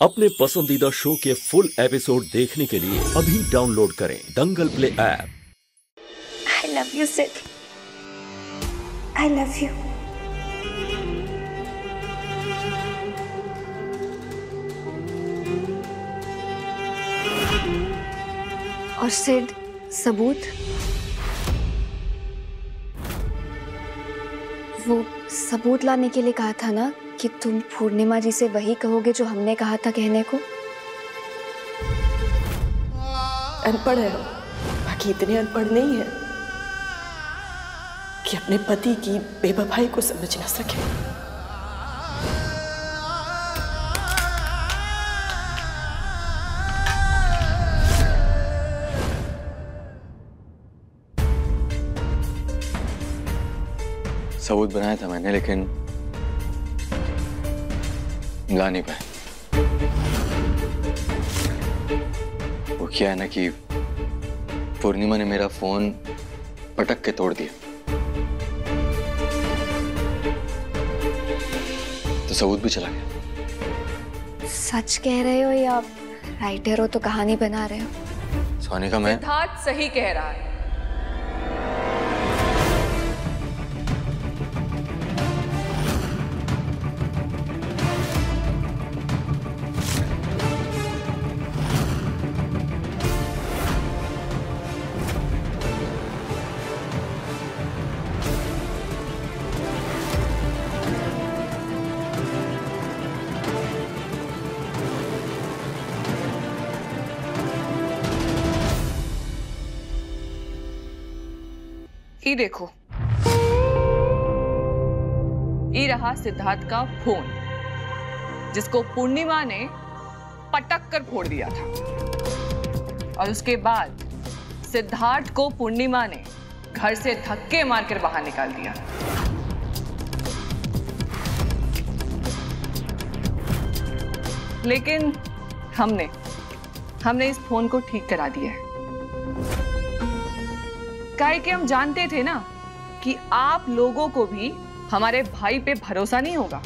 अपने पसंदीदा शो के फुल एपिसोड देखने के लिए अभी डाउनलोड करें Dangal play app. I love you, Sid. I love you. और सिड, सबूत? वो सबूत लाने के लिए कहा था ना कि तुम पूर्णिमा जी से वही कहोगे जो हमने कहा था कहने को। अनपढ़ है, बाकी इतने अनपढ़ नहीं है कि अपने पति की बेवफाई को समझ ना सके। सबूत बनाया था मैंने, लेकिन ला नहीं पाए। वो क्या है ना कि पूर्णिमा ने मेरा फोन पटक के तोड़ दिया, तो सबूत भी चला गया। सच कह रहे हो या राइटर हो तो कहानी बना रहे हो? सोनिका, मैं सिद्धार्थ सही कह रहा है। ये देखो, ये रहा सिद्धार्थ का फोन जिसको पूर्णिमा ने पटक कर फोड़ दिया था, और उसके बाद सिद्धार्थ को पूर्णिमा ने घर से धक्के मारकर बाहर निकाल दिया। लेकिन हमने इस फोन को ठीक करा दिया है, काहे कि हम जानते थे ना कि आप लोगों को भी हमारे भाई पे भरोसा नहीं होगा,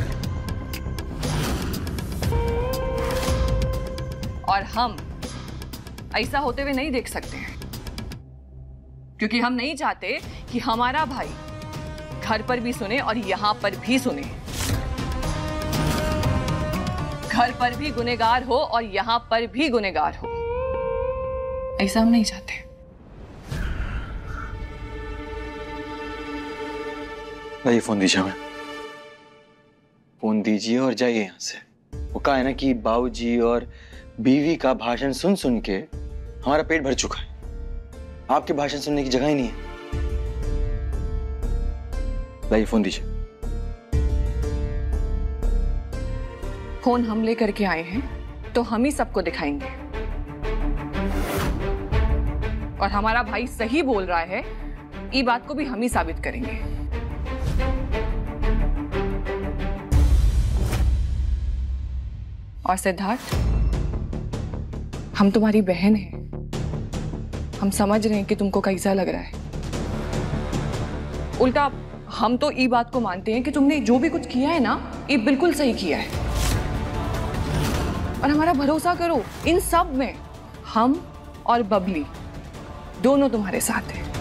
और हम ऐसा होते हुए नहीं देख सकते हैं, क्योंकि हम नहीं चाहते कि हमारा भाई घर पर भी सुने और यहां पर भी सुने। घर पर भी गुनहगार हो और यहां पर भी गुनहगार हो, ऐसा हम नहीं चाहते। ये फोन दीजिए, हमें फोन दीजिए और जाइए यहाँ से। वो कहा है ना कि बाबूजी और बीवी का भाषण सुन सुन के हमारा पेट भर चुका है। आपके भाषण सुनने की जगह ही नहीं है। लाइए फोन दीजिए। फोन हम लेकर के आए हैं तो हम ही सबको दिखाएंगे, और हमारा भाई सही बोल रहा है, ये बात को भी हम ही साबित करेंगे। और सिद्धार्थ, हम तुम्हारी बहन हैं, हम समझ रहे हैं कि तुमको कैसा लग रहा है। उल्टा हम तो ये बात को मानते हैं कि तुमने जो भी कुछ किया है ना, ये बिल्कुल सही किया है, और हमारा भरोसा करो, इन सब में हम और बबली दोनों तुम्हारे साथ हैं।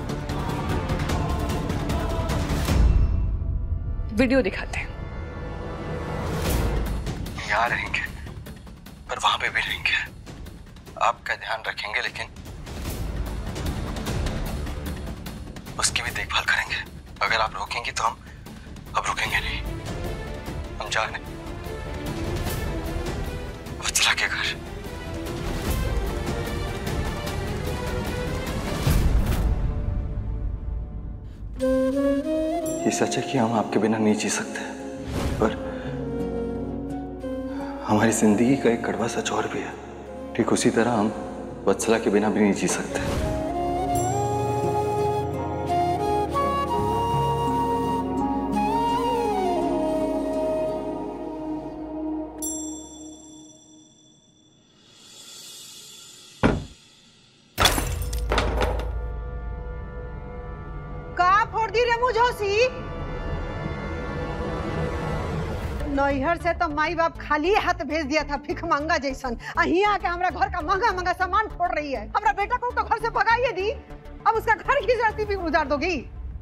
वीडियो दिखाते हैं। यहाँ रहेंगे पर वहां पे भी रहेंगे, आपका ध्यान रखेंगे, लेकिन उसकी भी देखभाल करेंगे। अगर आप रोकेंगे तो हम अब रुकेंगे नहीं। हम जा रहे हैं वत्सला के घर। ये सच है कि हम आपके बिना नहीं जी सकते, पर हमारी जिंदगी का एक कड़वा सच और भी है। ठीक उसी तरह हम वत्सला के बिना भी नहीं जी सकते। का फोड़ दी रे मुझोसी? नैहर से तो माई बाप खाली हाथ भेज दिया था, भिख मांगा जैसन। यहाँ के हमरा घर का महंगा महंगा सामान फोड़ रही है। हमरा बेटा को तो घर से भगाइए दी, अब उसका घर की गृहस्थी भी उजाड़ दोगी।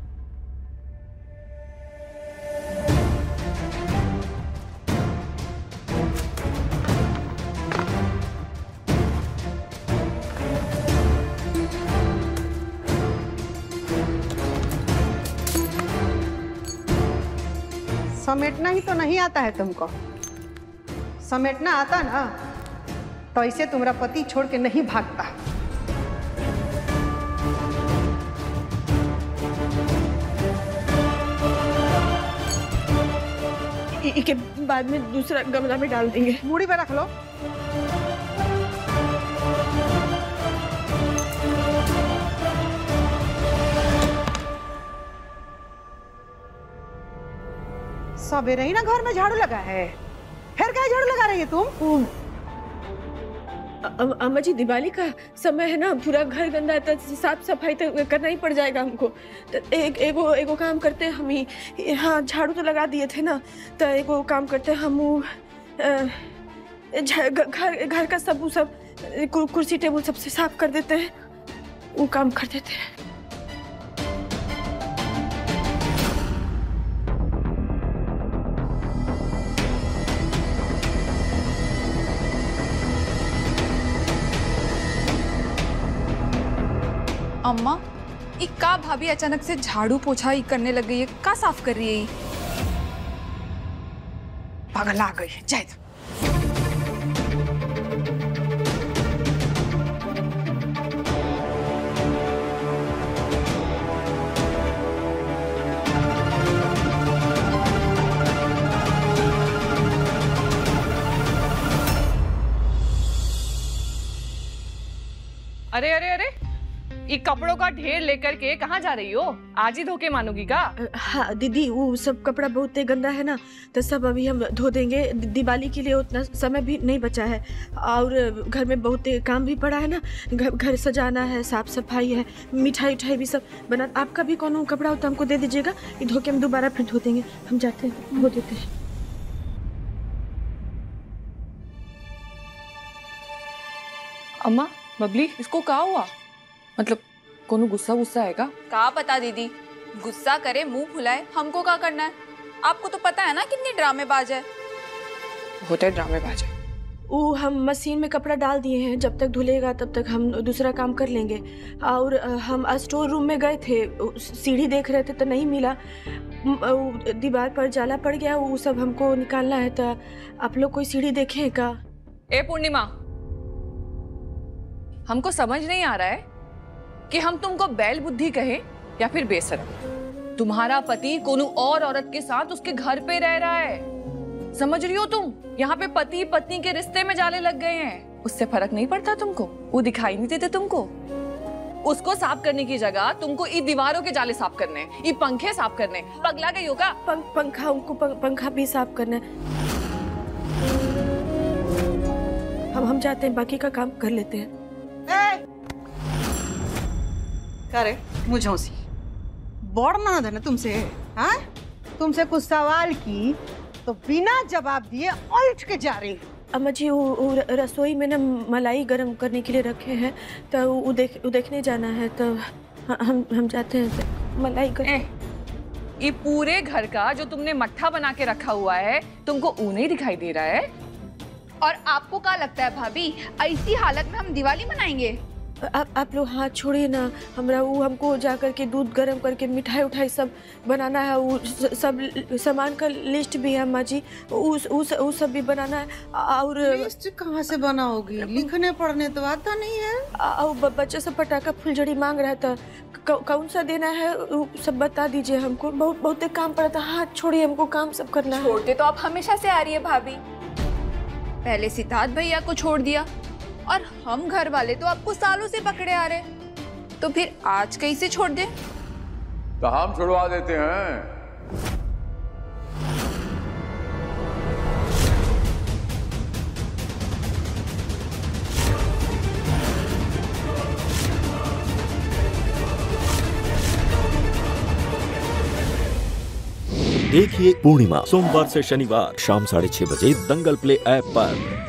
समेटना ही तो नहीं आता है तुमको। समेटना आता ना तो ऐसे तुम्हारा पति छोड़ के नहीं भागता। के बाद में दूसरा गमला में डाल देंगे। मूड़ी पे रख लो। सवेरे ही ना घर में झाड़ू लगा है, फिर क्या झाड़ू लगा रही है तुम? अम्मा जी, दिवाली का समय है ना, पूरा घर गंदा है तो साफ सफाई तो करना ही पड़ जाएगा हमको। तो एगो काम करते हैं हम ही। हाँ, झाड़ू तो लगा दिए थे ना, तो एगो काम करते हैं हम घर का सब कुर्सी टेबल सबसे साफ कर देते हैं, वो काम कर देते हैं। अम्मा, ये का भाभी अचानक से झाड़ू पोछा ही करने लग गई है? का साफ कर रही है? पागल आ गई है, जाए। अरे अरे अरे, ये कपड़ों का ढेर लेकर के कहाँ जा रही हो? आज ही धोके मानोगी का? हाँ दीदी, वो सब कपड़ा बहुत गंदा है ना, तो सब अभी हम धो देंगे। दिवाली के लिए उतना समय भी नहीं बचा है, और घर में बहुत काम भी पड़ा है ना। घर सजाना है, साफ सफाई है, मिठाई उठाई भी सब बना। आपका भी कौन कपड़ा हो तो हमको दे दीजिएगा, ये धो के हम दोबारा फिर धो देंगे। हम जाते हैं, धो देते हैं। अम्मा, बबली, इसको क्या हुआ? मतलब कोनो गुस्सा आएगा? का पता दीदी, गुस्सा करे मुंह फुलाए, हमको क्या करना है? आपको तो पता है ना कितनी ड्रामेबाज है। होते ड्रामेबाज है। वो हम मशीन में कपड़ा डाल दिए हैं, जब तक धुलेगा तब तक हम दूसरा काम कर लेंगे। और हम स्टोर रूम में गए थे, सीढ़ी देख रहे थे तो नहीं मिला, दीवार पर जाला पड़ गया, वो सब हमको निकालना है। तो आप लोग कोई सीढ़ी देखे का? ए पूर्णिमा, हमको समझ नहीं आ रहा है कि हम तुमको बैल बुद्धि कहें या फिर बेशरम। तुम्हारा पति कोनो और औरत के साथ उसके घर पे रह रहा है, समझ रही हो तुम? यहाँ पे पति पत्नी के रिश्ते में जाले लग गए हैं। उससे फर्क नहीं पड़ता तुमको? वो दिखाई नहीं देते तुमको? उसको साफ करने की जगह तुमको ये दीवारों के जाले साफ करने, ये पंखे साफ करने। पगला गई हो का? पंखा, उनको पंखा भी साफ करना है। हम जाते हैं, बाकी का काम कर लेते हैं। करे मुझौसी बड़ ननद है ना तुमसे? हाँ, तुमसे कुछ सवाल की तो बिना जवाब दिए उल्ट के जा रही। अम्मा जी, वो रसोई में ना मलाई गरम करने के लिए रखे हैं, तो वो देखने जाना है, तो हम जाते हैं। तो मलाई गरम। ये पूरे घर का जो तुमने मट्ठा बना के रखा हुआ है, तुमको ऊ नहीं दिखाई दे रहा है? और आपको क्या लगता है भाभी, ऐसी हालत में हम दिवाली मनाएंगे? आप लोग हाथ छोड़िए ना। हमको जा करके दूध गर्म करके मिठाई उठाई सब बनाना है। वो सब सामान का लिस्ट भी है अम्मा जी, वो सब भी बनाना है। और लिस्ट कहाँ से बनाओगी? लिखने पढ़ने तो आता नहीं है। और बच्चा सब पटाखा फुलझड़ी मांग रहा था, कौन सा देना है सब बता दीजिए हमको। बहुत काम पड़ा था। हाथ छोड़िए, हमको काम सब करना है। छोड़ते तो आप हमेशा से आ रही है भाभी। पहले सिद्धार्थ भैया को छोड़ दिया, और हम घर वाले तो आपको सालों से पकड़े आ रहे, तो फिर आज कैसे छोड़ दे? तो हम छुड़वा देते हैं। देखिए पूर्णिमा सोमवार से शनिवार शाम 6:30 बजे दंगल प्ले ऐप पर।